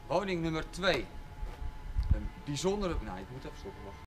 Woning nummer 2. Een bijzondere... Nou, ik moet even stoppen, wacht.